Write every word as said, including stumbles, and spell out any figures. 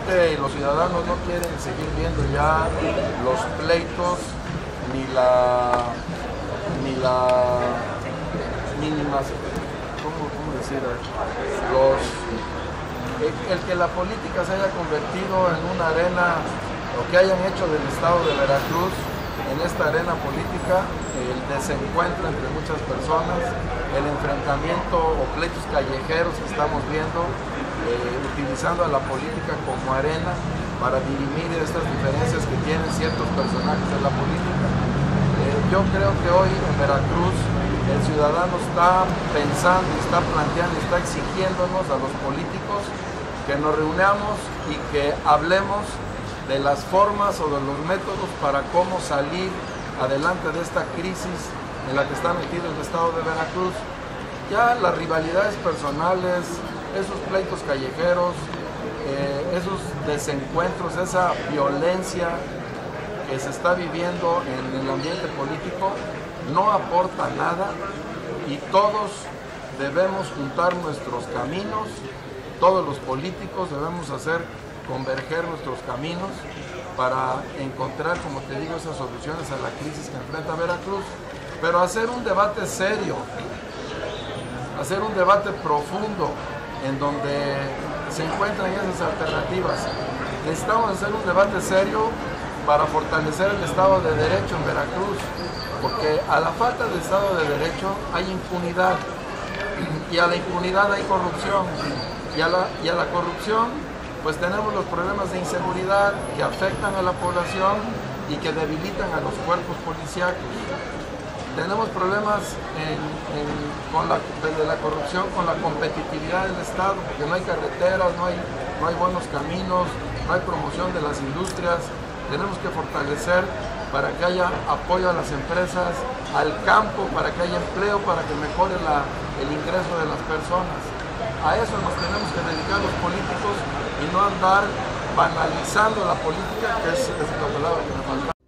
gente y los ciudadanos no quieren seguir viendo ya los pleitos ni la ni la mínimas, ¿cómo, cómo decir? Los, el, el que la política se haya convertido en una arena, lo que hayan hecho del estado de Veracruz en esta arena política, el desencuentro entre muchas personas, el enfrentamiento o pleitos callejeros que estamos viendo, eh, utilizando a la política como arena para dirimir estas diferencias que tienen ciertos personajes de la política. Eh, yo creo que hoy en Veracruz el ciudadano está pensando, está planteando, está exigiéndonos a los políticos que nos reunamos y que hablemos de las formas o de los métodos para cómo salir adelante de esta crisis en la que está metido el estado de Veracruz. Ya las rivalidades personales, esos pleitos callejeros, eh, esos desencuentros, esa violencia que se está viviendo en el ambiente político no aporta nada y todos debemos juntar nuestros caminos, todos los políticos debemos hacer converger nuestros caminos para encontrar, como te digo, esas soluciones a la crisis que enfrenta Veracruz, pero hacer un debate serio, hacer un debate profundo en donde se encuentran esas alternativas. Necesitamos hacer un debate serio para fortalecer el Estado de Derecho en Veracruz, porque a la falta de Estado de Derecho hay impunidad, y a la impunidad hay corrupción, y a la, y a la corrupción pues tenemos los problemas de inseguridad que afectan a la población y que debilitan a los cuerpos policíacos. Tenemos problemas en, en, con la, de la corrupción con la competitividad del Estado, porque no hay carreteras, no hay, no hay buenos caminos, no hay promoción de las industrias. Tenemos que fortalecer para que haya apoyo a las empresas, al campo, para que haya empleo, para que mejore la, el ingreso de las personas. A eso nos tenemos que dedicar los políticos y no andar banalizando la política, que es, es la palabra que me falta.